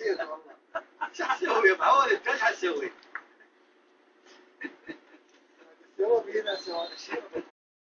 نسيت والله. شو حسوي معود انت ايش حسوي؟ الشباب هنا سووا الشيء